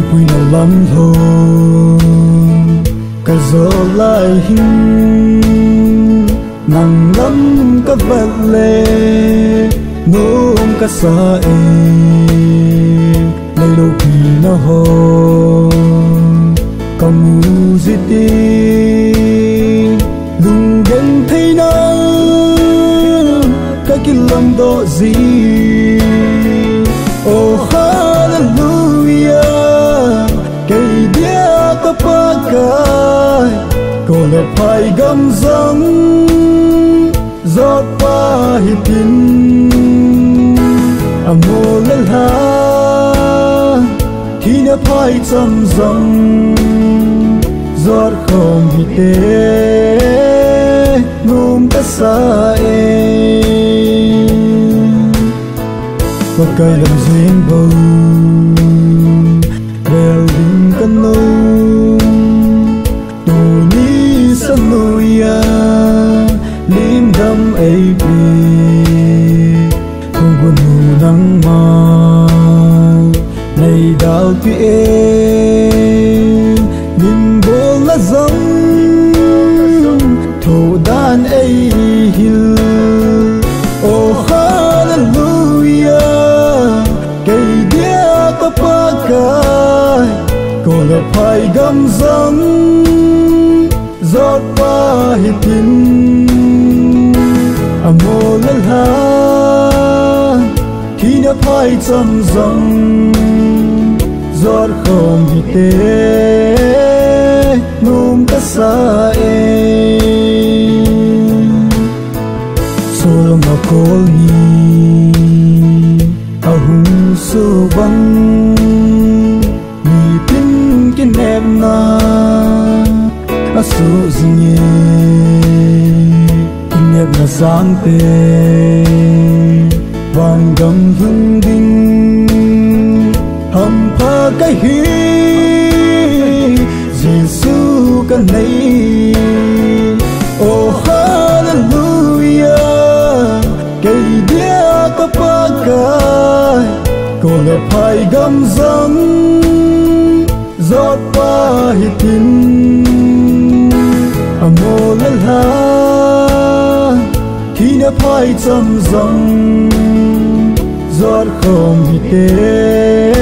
quy nào lắm thôi cả gió lại hình nặng lắm cả vật lệ nôm cả xa này đâu khi nó hồn cầm mù gì đi đừng đến thấy nó cái lòng đó gì oh hallelujah cái dia có ba cái cô là phải gầm răng giọt ba hiệp tin amor lên ha khi nó phải chăm răng giọt không bị tê nôm ta xa và cây làm duyên bầu bèo đừng cân nâu tù ní sân nuôi lim đâm ấy bì không buồn ngủ nắng mai này đào tuyết nhìn bố lá giống thổ đan ấy hill oh hallelujah cây đĩa có ba cái cô là phải gầm răng giọt ba hiệp tin amor lên ha khi nó phải chăm răng giọt không bị tê nôm ta xa solo mà cô ni ahung su băng mi tin cái em na asu zinge kinh nghiệm là sáng tê vàng gầm hương đinh hầm pha cái hi Giêsu cái này oh hallelujah cây đĩa có ba cái cô là phải gầm răng giọt ba hiệp tin amor lên ha khi nó phải chăm răng giọt không bị tê